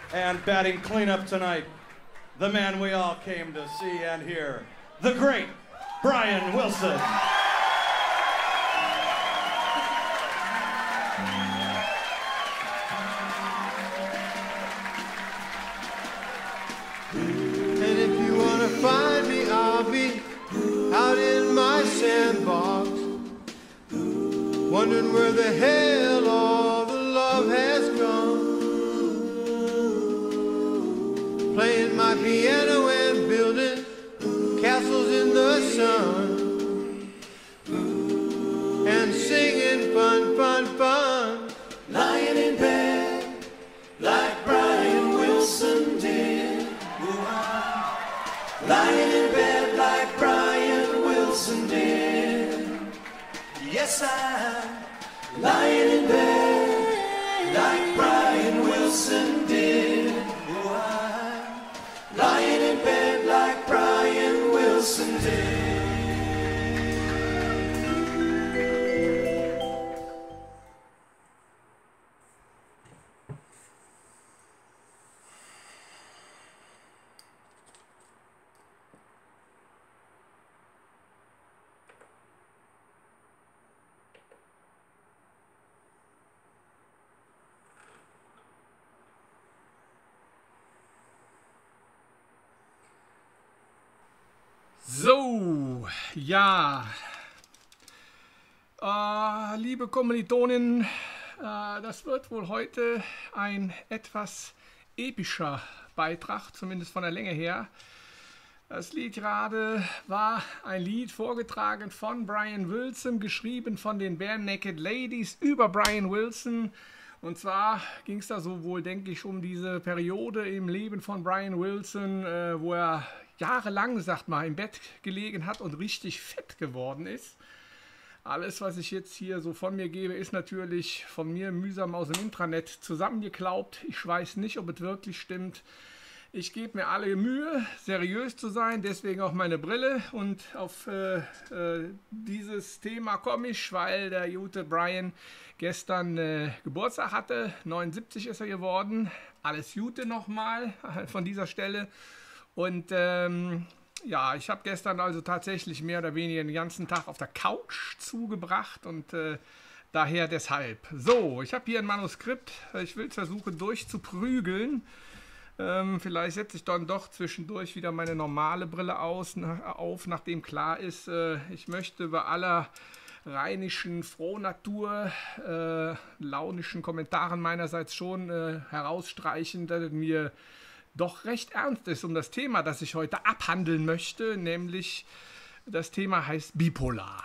And batting cleanup tonight, the man we all came to see and hear, the great Brian Wilson. And if you want to find me, I'll be out in my sandbox, wondering where the hell all the love has gone. Playing my piano and building castles in the sun, and singing fun, fun, fun. Lying in bed like Brian Wilson did. Lying in bed like Brian Wilson did. Yes, I'm lying in bed like Brian Wilson did. Lying in bed like Brian Wilson did. So, ja, liebe Kommilitonen, das wird wohl heute ein etwas epischer Beitrag, zumindest von der Länge her. Das Lied gerade war ein Lied vorgetragen von Brian Wilson, geschrieben von den Barenaked Ladies über Brian Wilson. Und zwar ging es da so wohl, denke ich, um diese Periode im Leben von Brian Wilson, wo er jahrelang, sagt mal, im Bett gelegen hat und richtig fett geworden ist. Alles, was ich jetzt hier so von mir gebe, ist natürlich von mir mühsam aus dem Intranet zusammengeklaubt. Ich weiß nicht, ob es wirklich stimmt. Ich gebe mir alle Mühe, seriös zu sein, deswegen auch meine Brille. Und auf dieses Thema komme ich, weil der gute Brian gestern Geburtstag hatte. 79 ist er geworden. Alles Gute nochmal von dieser Stelle. Und ja, ich habe gestern also tatsächlich mehr oder weniger den ganzen Tag auf der Couch zugebracht und daher deshalb. So, ich habe hier ein Manuskript. Ich will es versuchen durchzuprügeln. Vielleicht setze ich dann doch zwischendurch wieder meine normale Brille auf, nachdem klar ist, ich möchte bei aller rheinischen Frohnatur, launischen Kommentaren meinerseits schon herausstreichen, dass es mir doch recht ernst ist um das Thema, das ich heute abhandeln möchte, nämlich das Thema heißt Bipolar.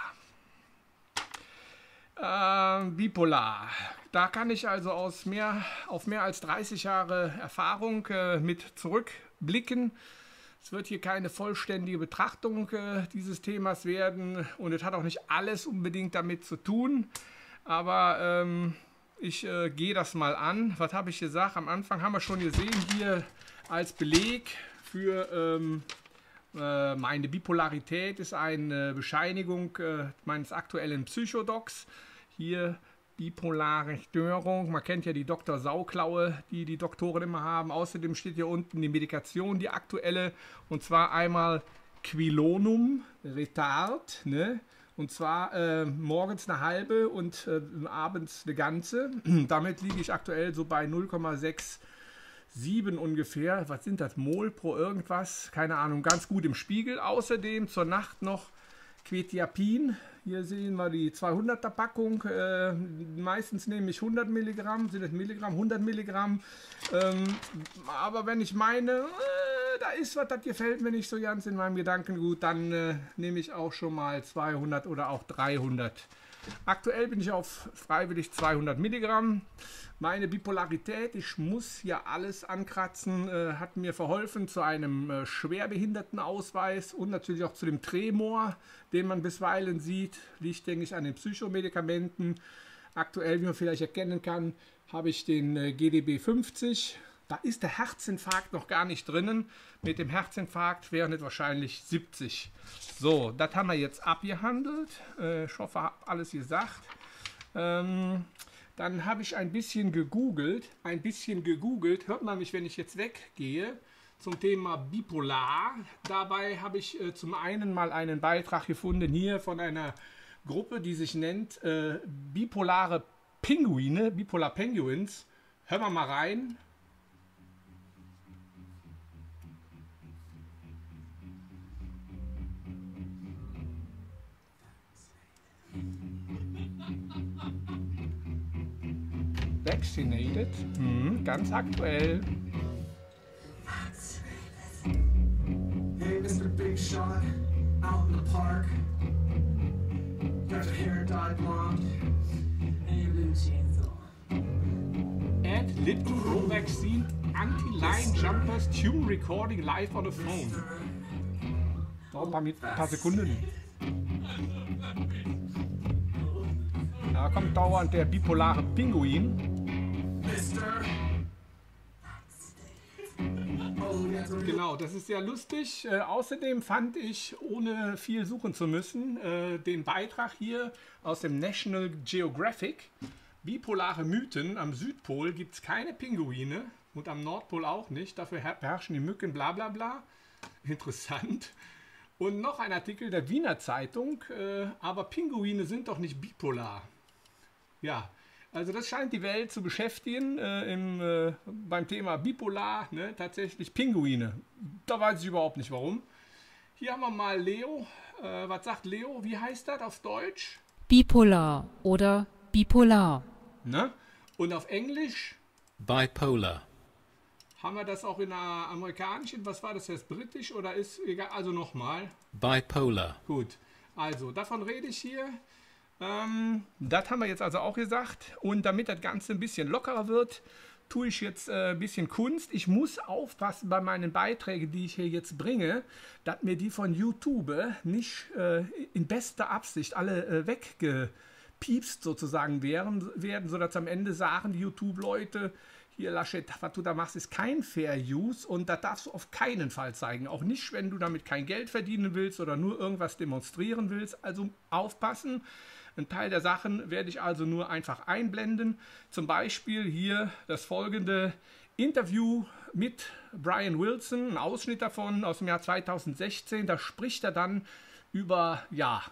Bipolar. Da kann ich also auf mehr als 30 Jahre Erfahrung mit zurückblicken. Es wird hier keine vollständige Betrachtung dieses Themas werden und es hat auch nicht alles unbedingt damit zu tun, aber ich gehe das mal an. Was habe ich gesagt? Am Anfang haben wir schon gesehen hier als Beleg für meine Bipolarität ist eine Bescheinigung meines aktuellen Psychodocs. Hier bipolare Störung. Man kennt ja die Dr. Sauklaue, die die Doktoren immer haben. Außerdem steht hier unten die Medikation, die aktuelle. Und zwar einmal Quilonum Retard, ne? Und zwar morgens eine halbe und abends eine ganze. Damit liege ich aktuell so bei 0,67 ungefähr. Was sind das? Mol pro irgendwas? Keine Ahnung. Ganz gut im Spiegel. Außerdem zur Nacht noch Quetiapin. Hier sehen wir die 200er Packung. Meistens nehme ich 100 Milligramm. Sind das Milligramm? 100 Milligramm. Aber wenn ich meine, da ist was, das gefällt mir nicht so ganz in meinem Gedankengut, dann nehme ich auch schon mal 200 oder auch 300. Aktuell bin ich auf freiwillig 200 Milligramm. Meine Bipolarität, ich muss ja alles ankratzen, hat mir verholfen zu einem Schwerbehindertenausweis und natürlich auch zu dem Tremor, den man bisweilen sieht. Liegt, denke ich, an den Psychomedikamenten. Aktuell, wie man vielleicht erkennen kann, habe ich den GDB 50. Da ist der Herzinfarkt noch gar nicht drinnen. Mit dem Herzinfarkt wären es wahrscheinlich 70. So, das haben wir jetzt abgehandelt. Ich hoffe, ich habe alles gesagt. Dann habe ich ein bisschen gegoogelt. Hört man mich, wenn ich jetzt weggehe, zum Thema Bipolar. Dabei habe ich zum einen mal einen Beitrag gefunden hier von einer Gruppe, die sich nennt Bipolare Pinguine, Bipolar Penguins. Hören wir mal rein. Vaccinated, ganz aktuell. Hey, Mr. Big Shot, out in the park. Got your hair dyed blonde, and your blue jeans on. Add little pro vaccine anti-line jumpers tune recording live on a phone. Dauert ein paar Sekunden. Da kommt dauernd der bipolare Pinguin. Genau, das ist sehr lustig. Außerdem fand ich, ohne viel suchen zu müssen, den Beitrag hier aus dem National Geographic. Bipolare Mythen. Am Südpol gibt es keine Pinguine und am Nordpol auch nicht. Dafür beherrschen die Mücken bla bla bla. Interessant. Und noch ein Artikel der Wiener Zeitung. Aber Pinguine sind doch nicht bipolar. Ja, also das scheint die Welt zu beschäftigen beim Thema Bipolar, ne? Tatsächlich Pinguine. Da weiß ich überhaupt nicht warum. Hier haben wir mal Leo. Was sagt Leo? Wie heißt das auf Deutsch? Bipolar oder bipolar. Ne? Und auf Englisch? Bipolar. Haben wir das auch in der amerikanischen? Was war das jetzt? Britisch oder ist egal? Also nochmal. Bipolar. Gut. Also davon rede ich hier. Das haben wir jetzt also auch gesagt. Und damit das Ganze ein bisschen lockerer wird, tue ich jetzt ein bisschen Kunst. Ich muss aufpassen bei meinen Beiträgen, die ich hier jetzt bringe, dass mir die von YouTube nicht in bester Absicht alle weggepiepst sozusagen werden, sodass am Ende sagen die YouTube-Leute, hier Laschet, was du da machst, ist kein Fair Use und das darfst du auf keinen Fall zeigen. Auch nicht, wenn du damit kein Geld verdienen willst oder nur irgendwas demonstrieren willst. Also aufpassen. Ein Teil der Sachen werde ich also nur einfach einblenden. Zum Beispiel hier das folgende Interview mit Brian Wilson, ein Ausschnitt davon aus dem Jahr 2016. Da spricht er dann über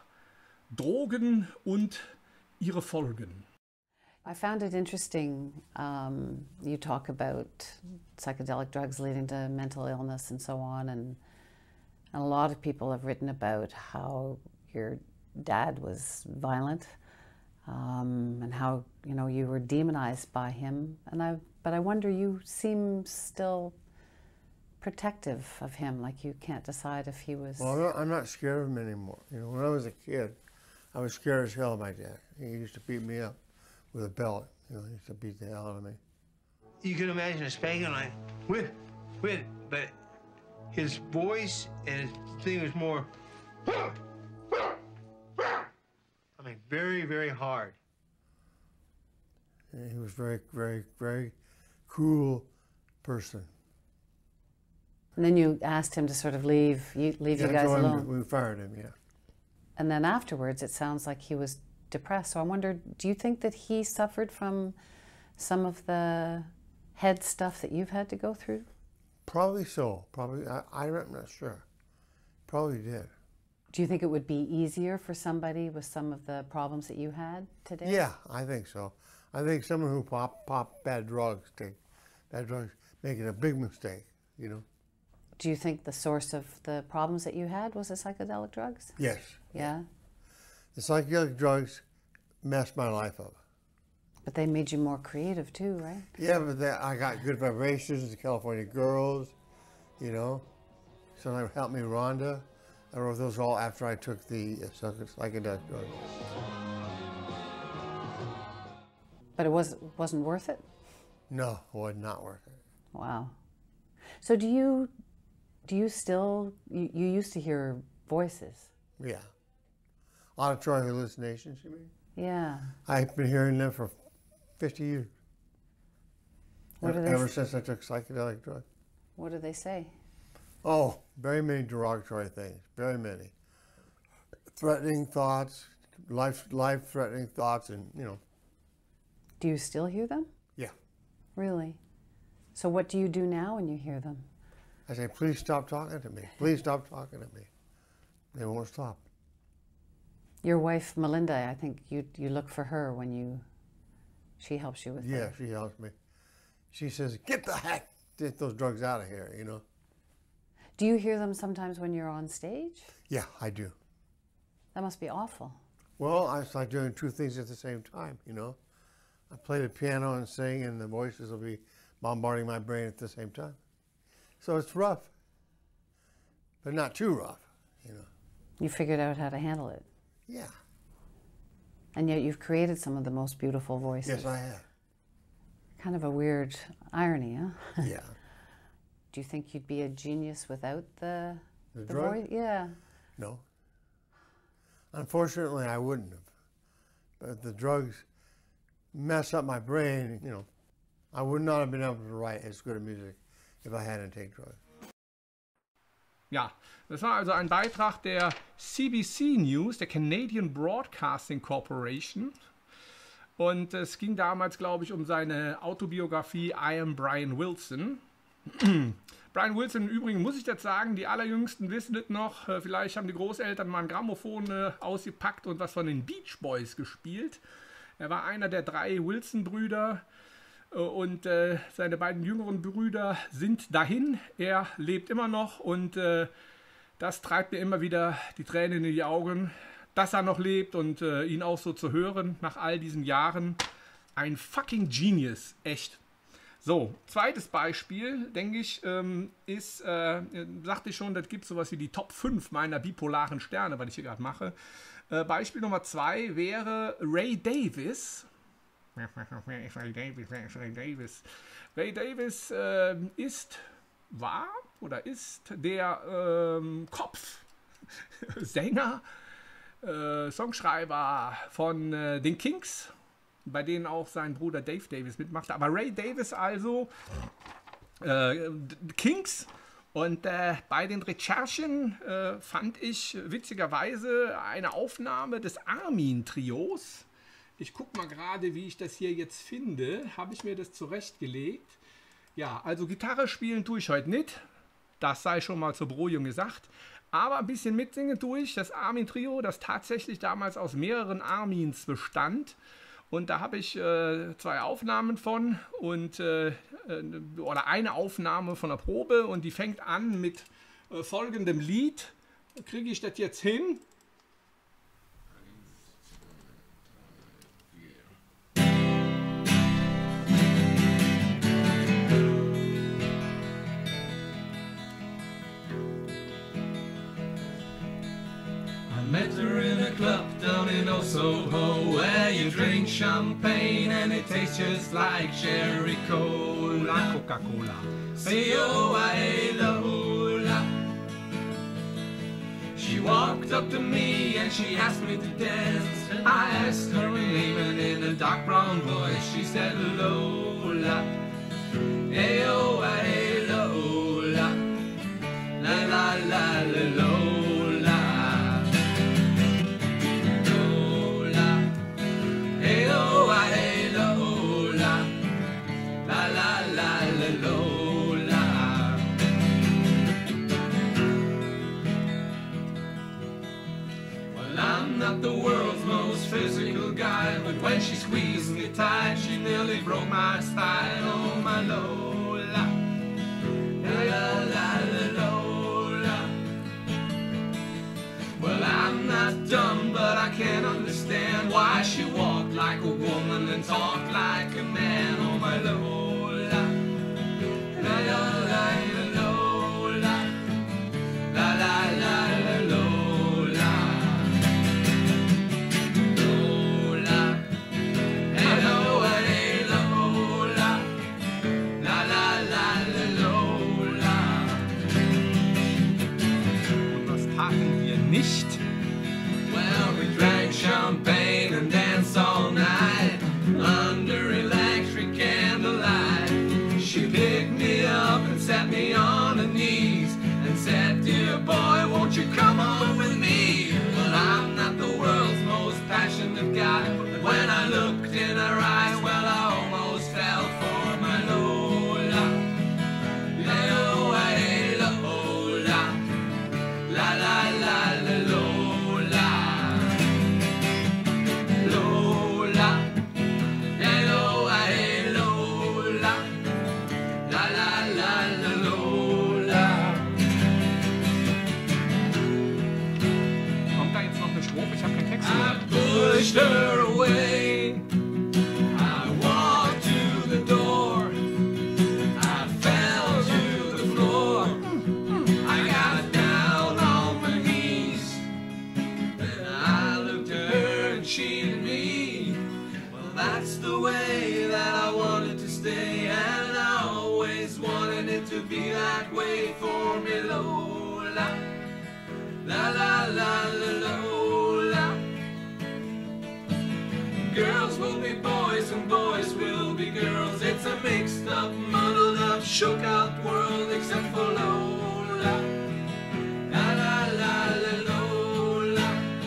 Drogen und ihre Folgen. I found it interesting. You talk about psychedelic drugs leading to mental illness and so on, and a lot of people have written about how your dad was violent and how you were demonized by him. But I wonder, you seem still protective of him, like you can't decide if he was. Well, I'm not scared of him anymore. When I was a kid, I was scared as hell of my dad. He used to beat me up with a belt. He used to beat the hell out of me. You can imagine a spanking like, whip, but his voice and his thing was more, very, very hard. And he was very, very, very cool person. And then you asked him to sort of leave you guys alone. We fired him, yeah. And then afterwards, it sounds like he was depressed. So I wonder, do you think that he suffered from some of the head stuff that you've had to go through? Probably so. Probably. I'm not sure. Probably did. Do you think it would be easier for somebody with some of the problems that you had today? Yeah, I think so. I think someone who pop bad drugs, making a big mistake, Do you think the source of the problems that you had was the psychedelic drugs? Yes. Yeah? The psychedelic drugs messed my life up. But they made you more creative too, right? Yeah, but I got good vibrations, the California Girls, So that helped me, Rhonda. I wrote those all after I took the psychedelic drugs. But it wasn't worth it? No, it was not worth it. Wow. So do you still, you used to hear voices? Yeah. Auditory hallucinations, you mean? Yeah. I've been hearing them for 50 years. What do they Ever since I took psychedelic drugs. What do they say? Oh, very many derogatory things, very many. Threatening thoughts, life-threatening thoughts, and, Do you still hear them? Yeah. Really? So what do you do now when you hear them? I say, please stop talking to me. Please stop talking to me. They won't stop. Your wife, Melinda, I think you look for her when she helps you with Yeah, that. she helps me. She says, get those drugs out of here, you know. Do you hear them sometimes when you're on stage? Yeah, I do. That must be awful. Well, it's like doing two things at the same time, you know. I play the piano and sing, and the voices will be bombarding my brain at the same time. So it's rough, but not too rough, you know. You figured out how to handle it. Yeah. And yet you've created some of the most beautiful voices. Yes, I have. Kind of a weird irony, huh? Yeah. Do you think you'd be a genius without the drug? voice? Yeah. No. Unfortunately, I wouldn't have. But the drugs mess up my brain, you know. I would not have been able to write as good a music if I hadn't taken drugs. Ja, das war also ein Beitrag der CBC News, der Canadian Broadcasting Corporation. Und es ging damals, glaube ich, um seine Autobiografie I Am Brian Wilson. Brian Wilson, im Übrigen muss ich das sagen, die Allerjüngsten wissen es noch. Vielleicht haben die Großeltern mal ein Grammophon ausgepackt und was von den Beach Boys gespielt. Er war einer der 3 Wilson-Brüder. Und seine beiden jüngeren Brüder sind dahin. Er lebt immer noch und das treibt mir immer wieder die Tränen in die Augen, dass er noch lebt und ihn auch so zu hören nach all diesen Jahren. Ein fucking Genius, echt. So, zweites Beispiel, denke ich, ist, sagte ich schon, das gibt sowas wie die Top 5 meiner bipolaren Sterne, was ich hier gerade mache. Beispiel Nummer 2 wäre Ray Davies. Ray Davies ist der Sänger, Songschreiber von den Kinks, bei denen auch sein Bruder Dave Davies mitmachte. Aber Ray Davies also, Kinks. Und bei den Recherchen fand ich witzigerweise eine Aufnahme des Armin-Trios. Ich gucke mal gerade, wie ich das hier jetzt finde. Habe ich mir das zurechtgelegt? Ja, also Gitarre spielen tue ich heute nicht. Das sei schon mal zur Beruhigung gesagt. Aber ein bisschen mitsingen tue ich. Das Armin-Trio, das tatsächlich damals aus mehreren Armins bestand. Und da habe ich 2 Aufnahmen von und oder eine Aufnahme von der Probe. Und die fängt an mit folgendem Lied. Kriege ich das jetzt hin? Met her in a club down in Old Soho, where you drink champagne and it tastes just like cherry cola. Coca-Cola. C-O-I-L-A. She walked up to me and she asked me to dance. I asked her her name and in a dark brown voice she said Lola. A-O-I-L-A. La la la la Lola. The world's most physical guy, but when she squeezed me tight, she nearly broke my spine. Oh my Lola, la la la Lola. Well, I'm not dumb, but I can't understand why she walked like a woman and talked like a man. Oh my Lola, la la la Lola, la la la Lola. Lola, to be that way for me, Lola. La la la la Lola. Girls will be boys and boys will be girls. It's a mixed up, muddled up, shook out world except for Lola. La la la la Lola.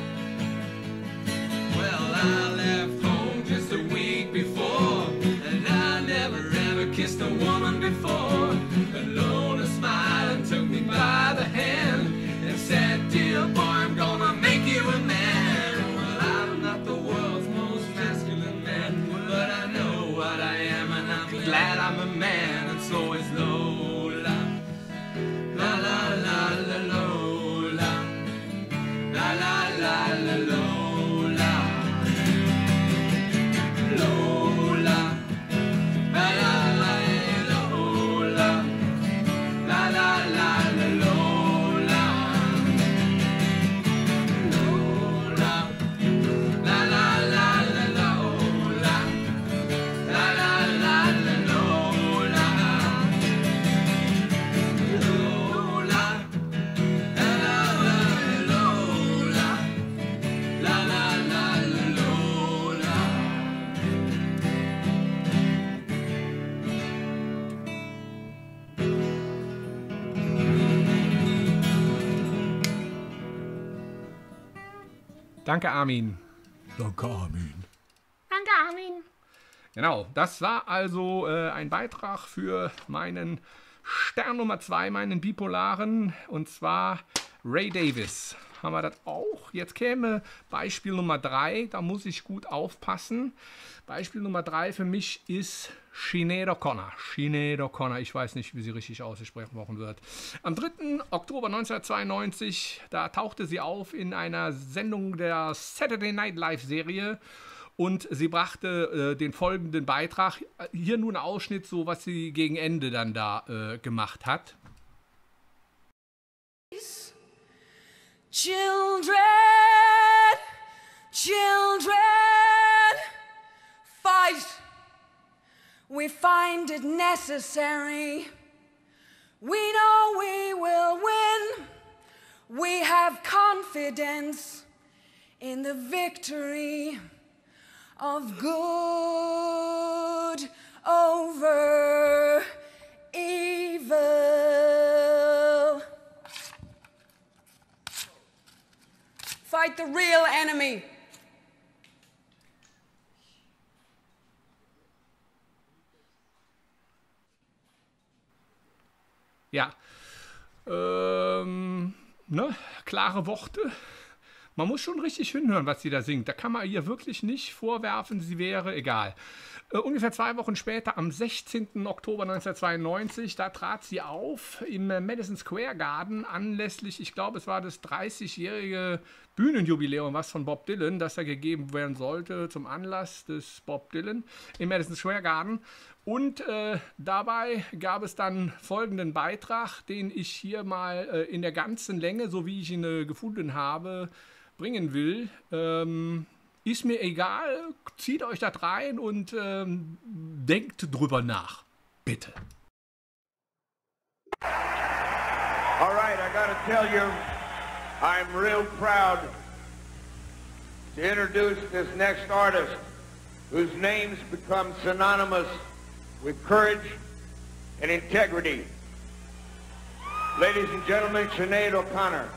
Well, I left home just a week before, and I never ever kissed a woman before. And Lola smiled and took me by the hand and said, dear boy, I'm gonna make you a man. Well, I'm not the world's most masculine man, but I know what I am and I'm glad I'm a man, and so is Lola. La la la la Lola. La la la la Lola. Lola. La la la Lola. La la la la Lola. Lola. La la la la Lola. La la la la Lola. Lola. La la la Lola. La la la la Lola. Danke, Armin. Danke, Armin. Danke, Armin. Genau, das war also ein Beitrag für meinen Stern Nummer 2, meinen Bipolaren, und zwar Ray Davies. Haben wir das auch? Jetzt käme Beispiel Nummer 3, da muss ich gut aufpassen. Beispiel Nummer 3 für mich ist Sinead O'Connor. Sinead O'Connor, ich weiß nicht, wie sie richtig ausgesprochen wird. Am 3. Oktober 1992, da tauchte sie auf in einer Sendung der Saturday Night Live Serie und sie brachte den folgenden Beitrag. Hier nur ein Ausschnitt, so was sie gegen Ende dann da gemacht hat. Children, children, fight. We find it necessary. We know we will win. We have confidence in the victory of good over evil. Fight the real enemy. Ja, klare Worte. Man muss schon richtig hinhören, was sie da singt. Da kann man ihr wirklich nicht vorwerfen, sie wäre egal. Ungefähr 2 Wochen später, am 16. Oktober 1992, da trat sie auf im Madison Square Garden anlässlich, ich glaube, es war das 30-jährige Bühnenjubiläum, was von Bob Dylan, das da gegeben werden sollte, zum Anlass des Bob Dylan im Madison Square Garden. Und dabei gab es dann folgenden Beitrag, den ich hier mal in der ganzen Länge, so wie ich ihn gefunden habe, bringen will. Ist mir egal, zieht euch das rein und denkt drüber nach. Bitte. All right, I gotta tell you, I'm real proud to introduce this next artist whose names become synonymous with courage and integrity. Ladies and gentlemen, Sinead O'Connor.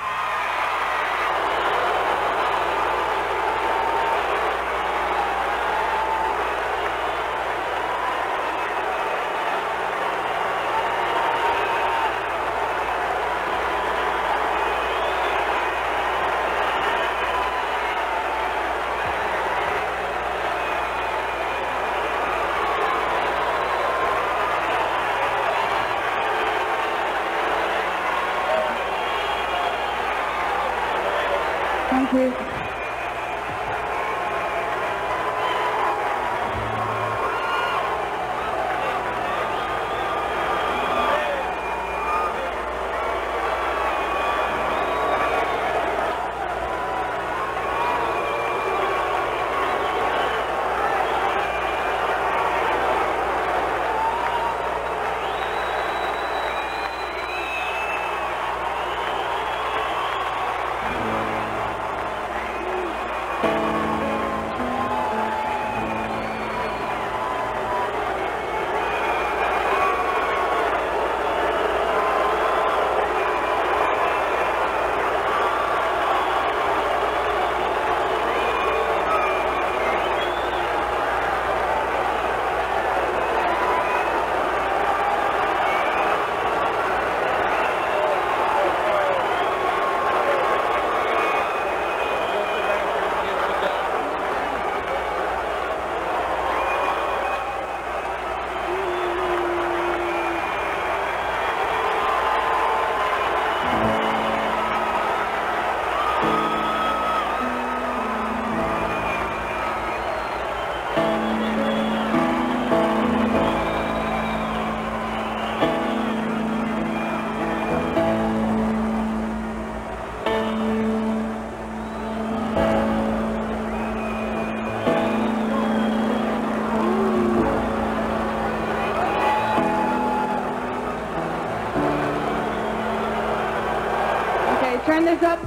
Thank you. turn this up.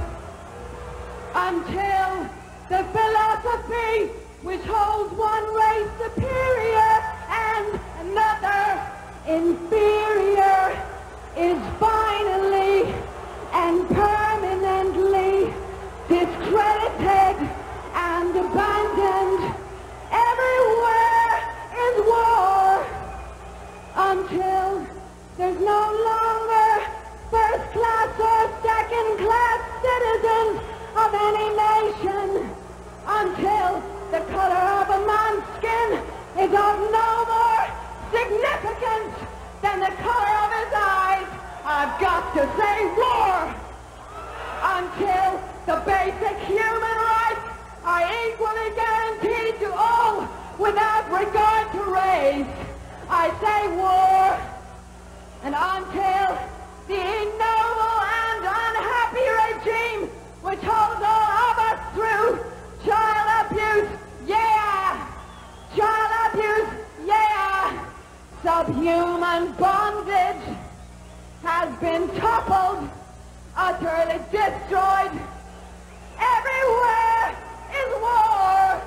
Until the philosophy which holds one race superior and another inferior is finally and permanently discredited and abandoned. Everywhere is war until there's no longer first class or second class citizens of any nation, until the color of a man's skin is of no more significance than the color of his eyes. I've got to say war until the basic human rights are equally guaranteed to all without regard to race. I say war, and until the ignoble and unhappy regime which holds all of us through child abuse, yeah! Child abuse, yeah! Subhuman bondage has been toppled, utterly destroyed. Everywhere is war.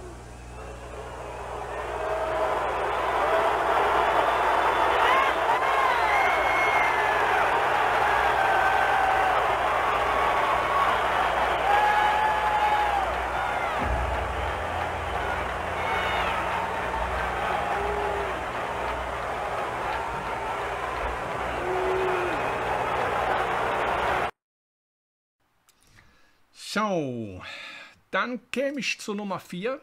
So, dann käme ich zur Nummer 4.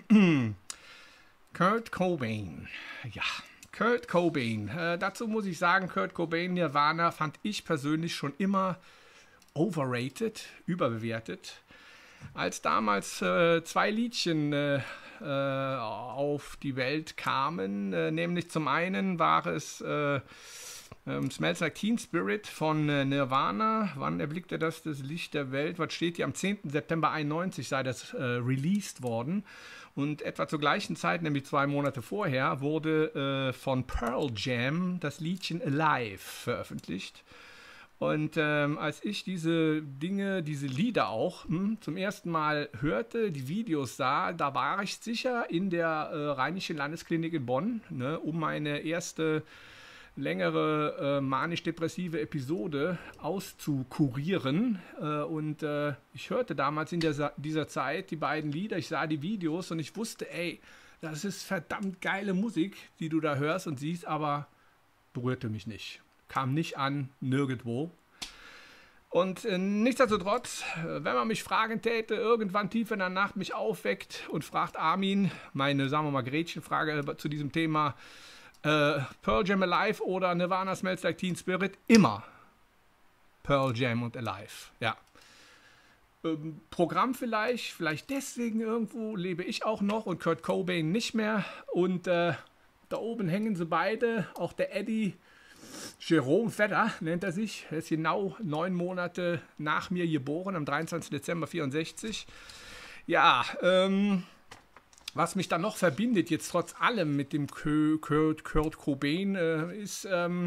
Kurt Cobain. Ja, Kurt Cobain. Dazu muss ich sagen, Kurt Cobain, Nirvana, fand ich persönlich schon immer overrated, überbewertet. Als damals 2 Liedchen auf die Welt kamen, nämlich zum einen war es Smells Like Teen Spirit von Nirvana. Wann erblickte das Licht der Welt? Was steht hier? Am 10. September 91 sei das released worden. Und etwa zur gleichen Zeit, nämlich 2 Monate vorher, wurde von Pearl Jam das Liedchen Alive veröffentlicht. Und als ich diese Lieder auch zum ersten Mal hörte, die Videos sah, da war ich sicher in der Rheinischen Landesklinik in Bonn, ne, um meine erste längere manisch-depressive Episode auszukurieren. Und ich hörte damals in dieser Zeit die beiden Lieder, ich sah die Videos und ich wusste, ey, das ist verdammt geile Musik, die du da hörst und siehst, aber berührte mich nicht. Kam nicht an, nirgendwo. Und nichtsdestotrotz, wenn man mich fragen täte, irgendwann tief in der Nacht mich aufweckt und fragt Armin, meine, sagen wir mal, Gretchenfrage zu diesem Thema, Pearl Jam Alive oder Nirvana Smells Like Teen Spirit, immer Pearl Jam und Alive, ja. Programm vielleicht deswegen irgendwo lebe ich auch noch und Kurt Cobain nicht mehr und da oben hängen sie beide, auch der Eddie Jerome Vedder nennt er sich, er ist genau 9 Monate nach mir geboren, am 23. Dezember 64. Ja, was mich dann noch verbindet, jetzt trotz allem mit dem Kurt Cobain, ist,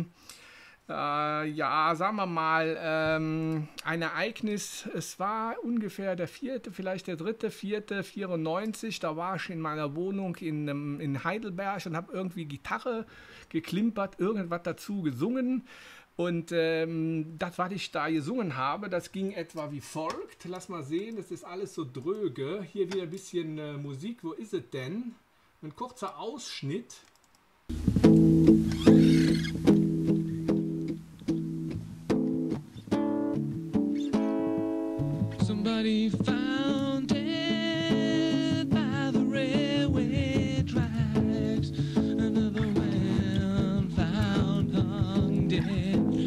ja, sagen wir mal, ein Ereignis. Es war ungefähr der 4., vielleicht der 3.4.94. Da war ich in meiner Wohnung in Heidelberg und habe irgendwie Gitarre geklimpert, irgendwas dazu gesungen. Und das, was ich da gesungen habe, das ging etwa wie folgt. Lass mal sehen, das ist alles so dröge. Hier wieder ein bisschen Musik. Wo ist es denn? Ein kurzer Ausschnitt. Somebody found it by the railway tracks. Another one found hung dead.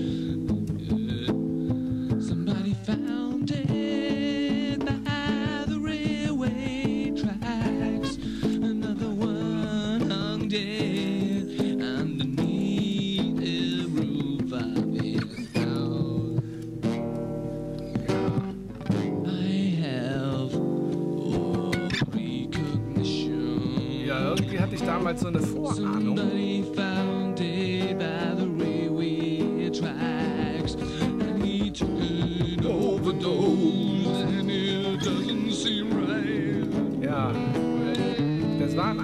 Found it by the railway tracks. Another one hung dead underneath the roof of his house. I have recognition. Ja, irgendwie hatte ich damals so eine Vorahnung. Somebody found it by the railway tracks. And he turned over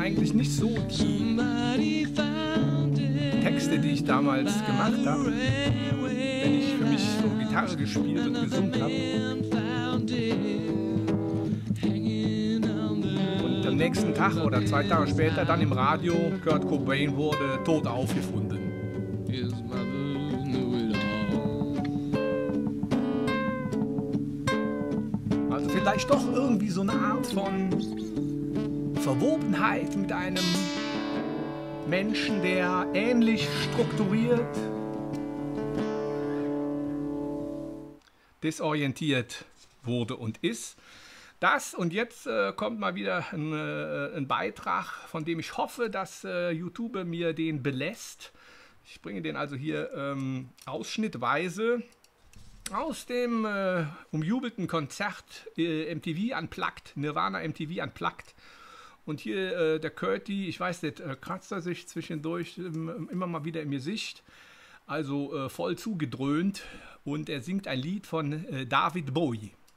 eigentlich nicht so die Texte, die ich damals gemacht habe, wenn ich für mich so Gitarre gespielt und gesungen habe. Und am nächsten Tag oder 2 Tage später dann im Radio, Kurt Cobain wurde tot aufgefunden. Also vielleicht doch irgendwie so eine Art von Verwobenheit mit einem Menschen, der ähnlich strukturiert, desorientiert wurde und ist. Das und jetzt kommt mal wieder ein Beitrag, von dem ich hoffe, dass YouTube mir den belässt. Ich bringe den also hier ausschnittweise aus dem umjubelten Konzert MTV Unplugged, Nirvana MTV Unplugged. Und hier der Curti, ich weiß nicht, kratzt er sich zwischendurch immer mal wieder im Gesicht, also voll zugedröhnt. Und er singt ein Lied von David Bowie.